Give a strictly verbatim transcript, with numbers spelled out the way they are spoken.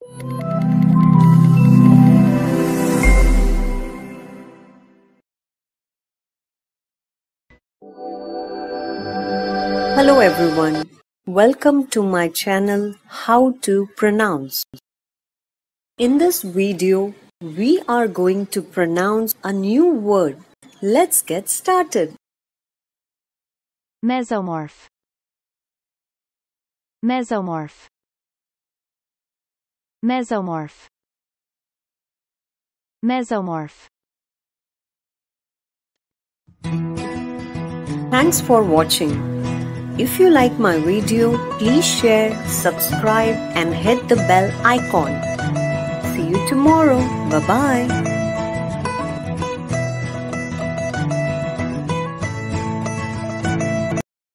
Hello everyone, welcome to my channel How to Pronounce. In this video, we are going to pronounce a new word. Let's get started. Mesomorph. Mesomorph. Mesomorph. Mesomorph. Thanks for watching. If you like my video, please share, subscribe and hit the bell icon. See you tomorrow. Bye-bye.